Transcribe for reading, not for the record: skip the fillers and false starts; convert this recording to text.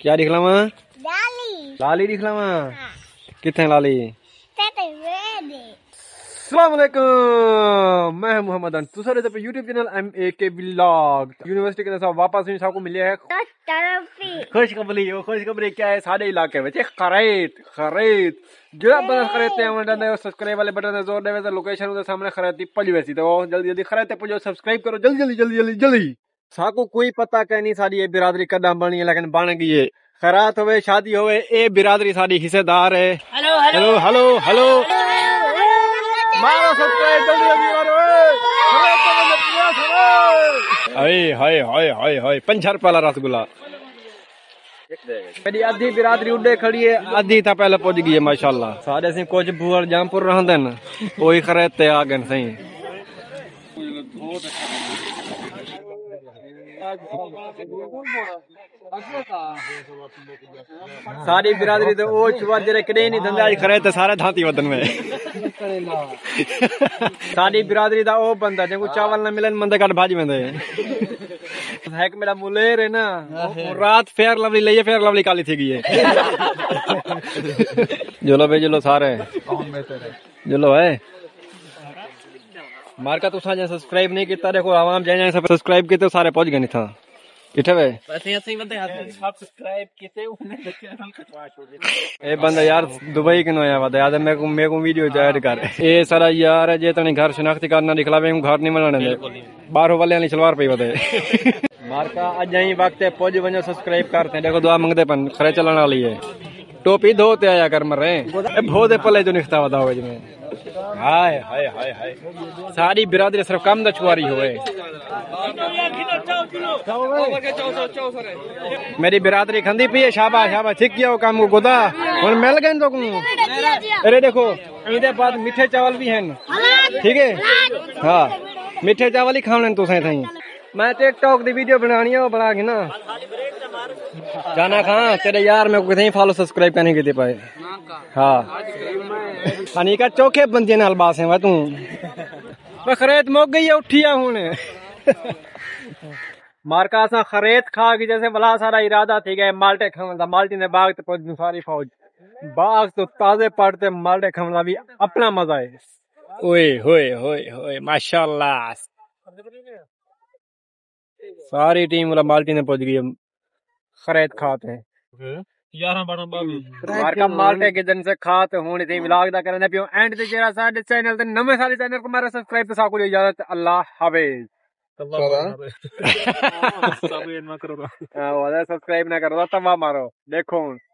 क्या दिखलावा? लाली। लाली दिखलावा? हाँ। कितने लाली? अस्सलामुअलैकुम, मैं मोहम्मद अन तुसारे पे YouTube channel MAK vlog university के साथ वापस इन सबको मिले है खुशखबरी क्या है सारे इलाके में खरीद जो बंदा खरीदते हैं सब्सक्राइब वाले बटन जोर दे वैसे लोकेशन उधर सामने खरीदी पड़ी वैसी तो जल्दी जल्दी खरीदते पुजो सब्सक्राइब करो जल्दी साको कोई पता कह नहीं सारी ये बिरादरी कदम बनी है लेकिन बन गई है खैरात होवे शादी होवे ए बिरादरी सारी हिस्सेदार है। हेलो हेलो हेलो हेलो मारो सब्सक्राइब जल्दी जल्दी मारो हाय हाय हाय हाय 5 रुपए वाला रसगुल्ला मेरी आधी बिरादरी उड़े खड़ी है आधी था पहले पहुंच गई है माशाल्लाह सारे से कुछ भूअर जामपुर रहंदे न कोई खरीदते आ गए सही सारी बिरादरी तो ओ चुवा जरे कदे नहीं धंधा खरीदते सारे धाती वतन में सारी बिरादरी दा ओ बंदा जेको चावल न मिलन मंदे काट भाजी वेंदे है कि मेरा मुलेर है ना रात फेयर लवली लिए फेयर लवली काली थी गई है जोलो भाई जोलो सारे जोलो है मार्का तो सारे सब्सक्राइब नहीं किया देखो आवाम जाए सब सब्सक्राइब किए तो सारे पहुंच गए नहीं था इठे वे सब्सक्राइब किए ए बंदा यार दुबई के नया वादा याद है मेरे को वीडियो ऐड कर ए सारा यार जे तने घर शनाख्ती करना दिखलावे घर नहीं बनाने दे बाहरों वाले वाली सलवार पे वादे मार्का आज यही वक्त है पहुंच वनो सब्सक्राइब करते हैं देखो दुआ मंगते पन खरे चलने वाली है टोपी धोते आया कर मर रहे भोदे पले जो निकता बताओ जिसमें हाय हाय हाय हाय सारी बिरादरी सिर्फ कम दछुआरी हुए मेरी बिरादरी खंदी पी है शाबाश शाबाश ठीक किया वो काम को गोदा और मिल गए तो अरे देखो इधर बाद मीठे चावल भी हैं ठीक है हाँ मीठे चावल ही खाने तो सही थी मैं टिकटॉक की वीडियो बनानी है वो बना के ना जाना कहाँ तेरे यार मेरे को कितने फॉलो सब्सक्राइब करने के दे पाए हाँ अनिका चौखे बंदे नाल बास है तू मैं खरीद मुक गई है उठिया हूं मार्का सा खरीद खा की जैसे बला सारा इरादा थी गए माल्टे खमला माल्टी ने बाग तो पहुंच सारी फौज बाग तो ताजे पड़ते माल्टे खमला भी अपना मजा है ओए होए होए होए माशाल्लाह सारी टीम वाला माल्टी ने पहुंच गई खरीद खाते हैं मार्का माल्टे के दिन से खाते होने थे व्लॉग दा करने पियो एंड ते जेरा साडे चैनल ते नवे सारे चैनल को मारा सब्सक्राइब तो साको इजाजत अल्लाह हाफिज सब्सक्राइब ना करो तवा मारो देखो